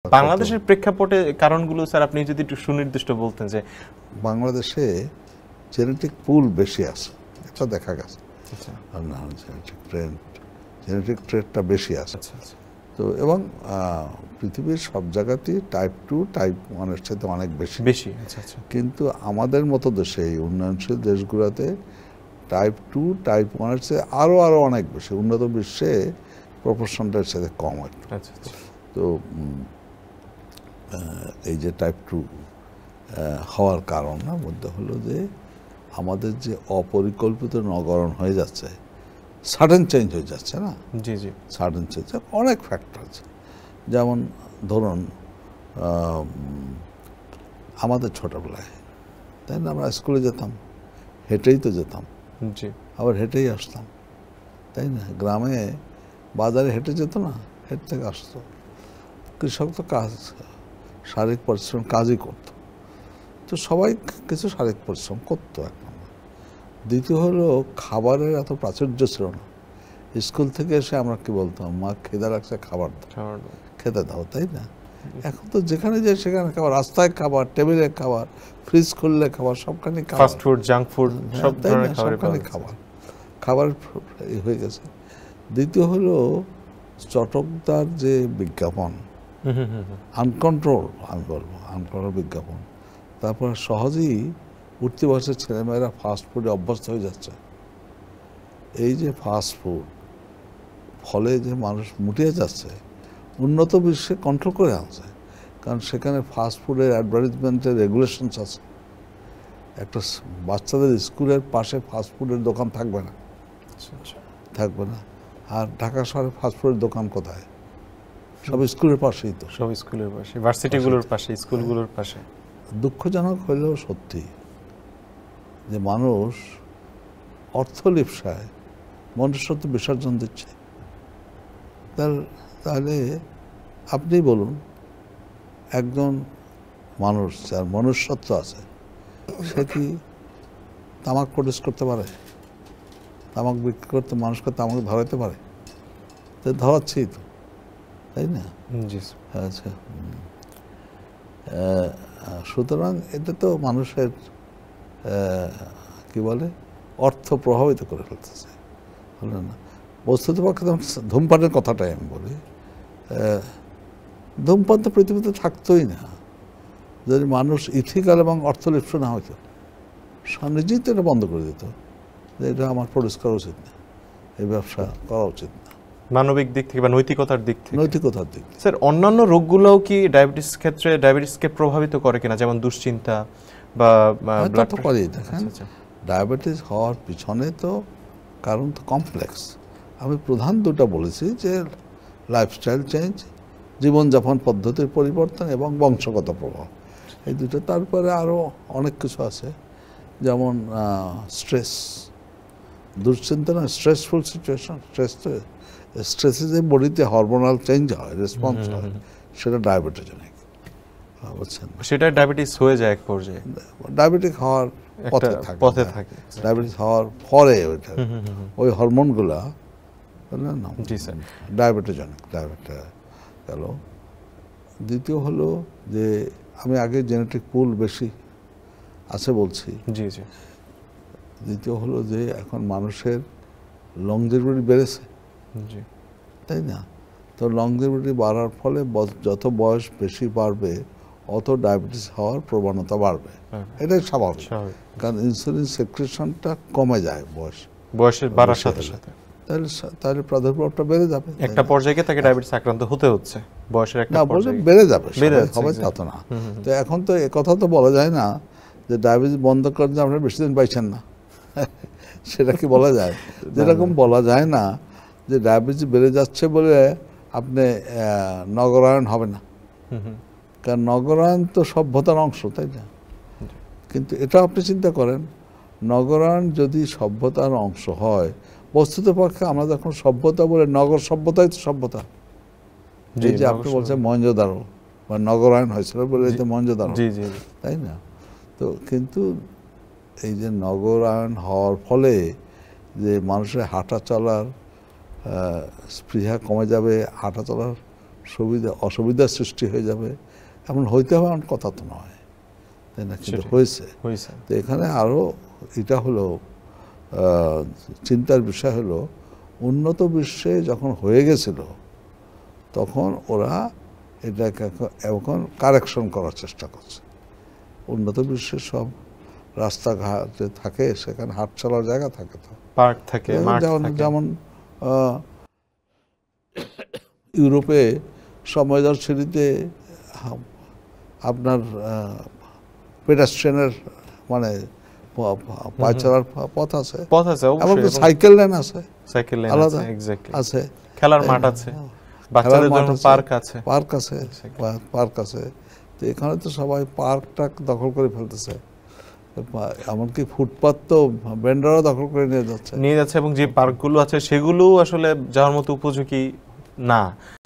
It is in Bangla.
বাংলাদেশের প্রেক্ষাপটে কারণগুলো স্যার আপনি যদি একটু সুনির্দিষ্ট বলতেন যে বাংলাদেশে জেনেটিক পুল বেশি আছে, এটা দেখা গেছে। আর না জেনেটিক ট্রেডটা বেশি আছে। তো এবং পৃথিবীর সব জায়গাতেই টাইপ 2 টাইপ 1-এর সাথে অনেক বেশি। কিন্তু আমাদের মতো দেশে এই উন্নয়নশীল দেশগুলোতে টাইপ 2 টাইপ 1-এর চেয়ে আরও অনেক বেশি। উন্নত বিশ্বে প্রপোর্শনটার সাথে কম একটু। তো এই যে টাইপ 2 হওয়ার কারণের মধ্যে হলো যে আমাদের যে অপরিকল্পিত নগরণ হয়ে যাচ্ছে, সাডেন চেঞ্জ হয়ে যাচ্ছে না। জি জি, সাডেন চেঞ্জ অনেক ফ্যাক্টর আছে। যেমন ধরুন আমাদের ছোটবেলায়, তাই না, আমরা স্কুলে যেতাম, হেঁটেই তো যেতাম, আবার হেঁটেই আসতাম, তাই না। গ্রামে বাজারে হেঁটে যেত না, হেঁটে থেকে আসতো। কৃষক তো কাজ, শারীরিক পরিশ্রম কাজই করত, তো সবাই কিছু শারীরিক পরিশ্রম করতো। এক নম্বর। দ্বিতীয় হলো খাবারের এত প্রাচুর্য ছিল না। স্কুল থেকে এসে আমরা কি বলতাম, মা খিদা লাগছে, খাবার খেতে দাও, তাই না। এখন তো যেখানে যায় সেখানে খাবার, রাস্তায় খাবার, টেবিলে খাবার, ফ্রিজ খুললে খাবার, সবখানে ফাস্ট ফুড, জাঙ্ক ফুড, সব ধরনের খাবার, খাবার হয়ে গেছে। দ্বিতীয় হলো চটকদার যে বিজ্ঞাপন, আনকন্ট্রোল, আমি বলবো আনকন্ট্রোল বিজ্ঞাপন। তারপর সহজেই উঠতি বয়সের ছেলেমেয়েরা ফাস্ট ফুডে অভ্যস্ত হয়ে যাচ্ছে। এই যে ফাস্ট ফুড ফলে যে মানুষ মুটিয়ে যাচ্ছে, উন্নত বিশ্বে কন্ট্রোল করে আনছে। কারণ সেখানে ফাস্ট ফুডের অ্যাডভার্টাইজমেন্টের রেগুলেশনস আছে। একটা বাচ্চাদের স্কুলের পাশে ফাস্ট ফুডের দোকান থাকবে না, থাকবে না। আর ঢাকা শহরে ফাস্ট ফুডের দোকান কোথায়? সব স্কুলের পাশেই তো, সব স্কুলের পাশে, ভার্সিটিগুলোর পাশে, স্কুলগুলোর পাশে। দুঃখজনক হলেও সত্যি যে মানুষ অর্থলিপ্সায় মনুষ্যত্ব বিসর্জন দিচ্ছে। তাহলে আপনি বলুন, একজন মানুষ যার মনুষ্যত্ব আছে, সে কি তামাক প্রডিউস করতে পারে? তামাক বিক্রি করতে মানুষকে তামাক ধরাতে পারে? তো ধরাচ্ছেই তো, তাই না। আচ্ছা, সুতরাং এটা তো মানুষের কি বলে, অর্থ প্রভাবিত করে ফেলতেছে, বলে না। বস্তুতপক্ষে ধূমপানের কথাটাই আমি বলি, ধূমপান তো পৃথিবীতে থাকতোই না যদি মানুষ ইথিক্যাল এবং অর্থলিপ্স না হইতো। নিজেই তো এটা বন্ধ করে দিত যে এটা আমার প্রডিউস করা উচিত না, এই ব্যবসা করা উচিত না, মানবিক দিক থেকে বা নৈতিকতার দিক থেকে। নৈতিকতার দিক থেকে। স্যার, অন্যান্য রোগগুলোও কি ডায়াবেটিসকে প্রভাবিত করে কিনা, যেমন দুশ্চিন্তা বা ব্লাড প্রেসার? দেখেন, ডায়াবেটিস হওয়ার পিছনে তো কারণ তো কমপ্লেক্স। আমি প্রধান দুটো বলেছি যে লাইফস্টাইল চেঞ্জ, জীবনযাপন পদ্ধতির পরিবর্তন এবং বংশগত প্রভাব, এই দুটো। তারপরে আরও অনেক কিছু আছে, যেমন স্ট্রেস, দুশ্চিন্তা না, স্ট্রেসফুল সিচুয়েশন। স্ট্রেসে যে বডিতে হরমোনাল চেঞ্জ হয়, রেসপন্স হয়, সেটা ডায়াবেটোজেনিক, বুঝছেন। সেটা ডায়াবেটিস হয়ে যায় এক পর্যায়ে, ডায়াবেটিক হওয়ার পথে থাকে। ডায়াবেটিস হওয়ার পরে ওইটা ওই হরমোনগুলা ডায়াবেটোজেনিক, গেল। দ্বিতীয় হলো যে আমি আগে জেনেটিক পুল বেশি আছে বলছি। দ্বিতীয় হলো যে এখন মানুষের লংজিভিটি বেড়েছে, তাই না। তো লংজিভিটি বাড়ার ফলে যত বয়স বেশি বাড়বে অত ডায়াবেটিস হওয়ার প্রবণতা বাড়বে, এটাই স্বাভাবিক। কারণ ইনসুলিন সেক্রেশনটা কমে যায় বয়সের বাড়ার সাথে সাথে, তাহলে প্রাদুর্ভাবটা বেড়ে যাবে। একটা পর্যায়ে তাকে ডায়াবেটিস আক্রান্ত হতে হচ্ছে, বয়সের একটা পর্যায়ে বেড়ে যাবে, হবে তা তো না। তো এখন তো একথা তো বলা যায় না যে ডায়াবেটিস বন্ধ করেন যে আপনারা বেশি দিন পাইছেন না, সেটা কি বলা যায়? যেরকম বলা যায় না যে ডায়াবেটিস বেড়ে যাচ্ছে বলে আপনি নগরায়ণ হবে না, কারণ নগরায়ণ তো সভ্যতার অংশ, তাই না। কিন্তু এটা আপনি চিন্তা করেন, নগরায়ণ যদি সভ্যতার অংশ হয়, বস্তুতপক্ষে আমরা যখন সভ্যতা বলে, নগর সভ্যতাই তো সভ্যতা। এই যে আপনি বলছেন মহেঞ্জোদারো বা নগরায়ণ হয়েছিল বলে এই যে মহেঞ্জোদারো, তাই না। তো কিন্তু এই যে নগরায়ণ হওয়ার ফলে যে মানুষের হাঁটা চলার স্পৃহা কমে যাবে, হাঁটা চলার অসুবিধার সৃষ্টি হয়ে যাবে, এমন হইতে হবে এমন কথা তো নয়, তাই না? কিন্তু হয়েছে। তো এখানে আরও এটা হলো চিন্তার বিষয় হলো, উন্নত বিশ্বে যখন হয়ে গেছিল তখন ওরা এটাকে এখন কারেকশন করার চেষ্টা করছে। উন্নত বিশ্বের সব রাস্তাঘাটে থাকে, সেখানে হাট চলার জায়গা থাকে, তো পার্ক থাকে, যেমন ইউরোপে সময়দর্শনীতে আপনার পেডাস্ট্রিয়ানের মানে পায়ে চলার পথ আছে, এমনকি সাইকেল লেন আছে, আলাদা আছে, খেলার মাঠ আছে, বাচ্চাদের জন্য পার্ক আছে, পার্ক আছে। তো এখানে তো সবাই পার্কটা দখল করে ফেলতেছে, এমনকি ফুটপাত তো ভেন্ডারও দখল করে নিয়ে যাচ্ছে এবং যে পার্কগুলো আছে সেগুলো আসলে যাওয়ার মতো উপযোগী না।